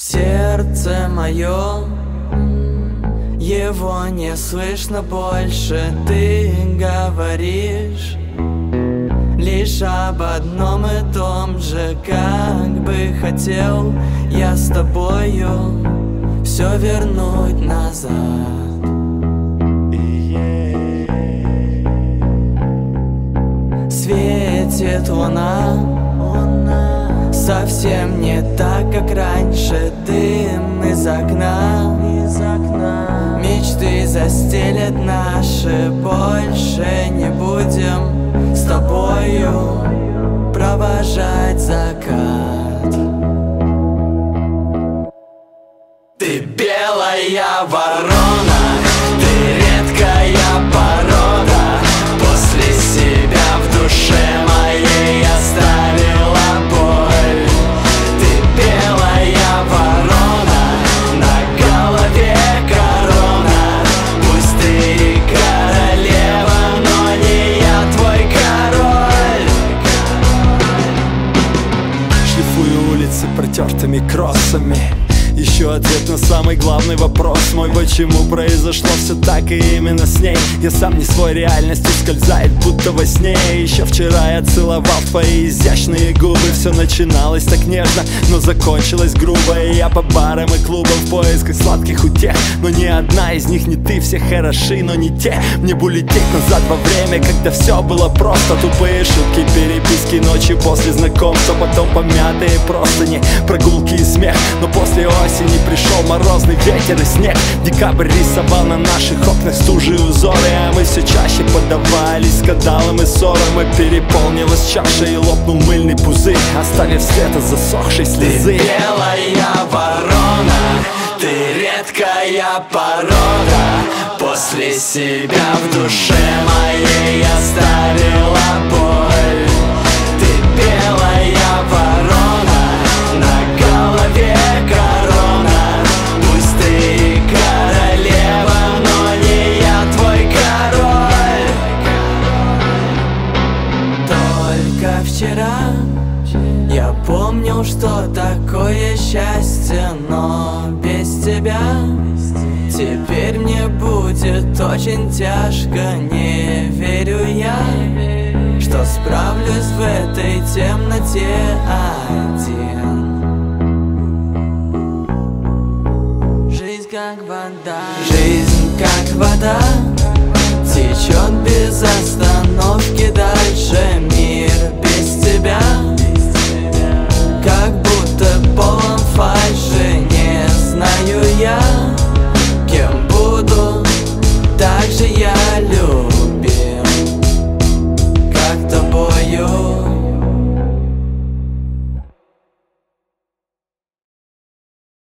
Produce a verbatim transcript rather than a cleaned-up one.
Сердце мое, его не слышно больше. Ты говоришь лишь об одном и том же. Как бы хотел я с тобою все вернуть назад. Светит луна, совсем не так, как раньше. Дым из окна, из окна. Мечты застелят наши. Больше не будем с тобою провожать закат. Ты белая ворона, ты редкая порода. После себя в душе моей оставила боль. Ты белая ворона, на голове корона. Пусть ты королева, но не я твой король. Шлифую улицы протертыми кроссами. Еще ответ на самый главный вопрос мой: почему произошло все так и именно с ней? Я сам не свой, реальность ускользает, будто во сне. Еще вчера я целовал твои изящные губы. Все начиналось так нежно, но закончилось грубо. И я по барам и клубам в поисках сладких утех. Но ни одна из них не ты, все хороши, но не те. Мне бы улететь назад во время, когда все было просто. Тупые шутки, переписки, ночи после знакомства. Потом помятые простыни, прогулки и смех. Но после осени пришел морозный ветер и снег. Декабрь рисовал на наших окнах стужи узоры. А мы все чаще поддавались скандалам и ссорам. И переполнилась чаша и лопнул мыльный пузырь, оставив след от засохшей слезы. Ты белая ворона, ты редкая порода. После себя в душе моей оставила боль. Ты белая ворона, на голове корона. Пусть ты королева, но не я твой король. Только вчера я помнил, что такое счастье, но без тебя теперь мне будет очень тяжко. Не верю я, что справлюсь в этой темноте один. Жизнь как вода, жизнь как вода.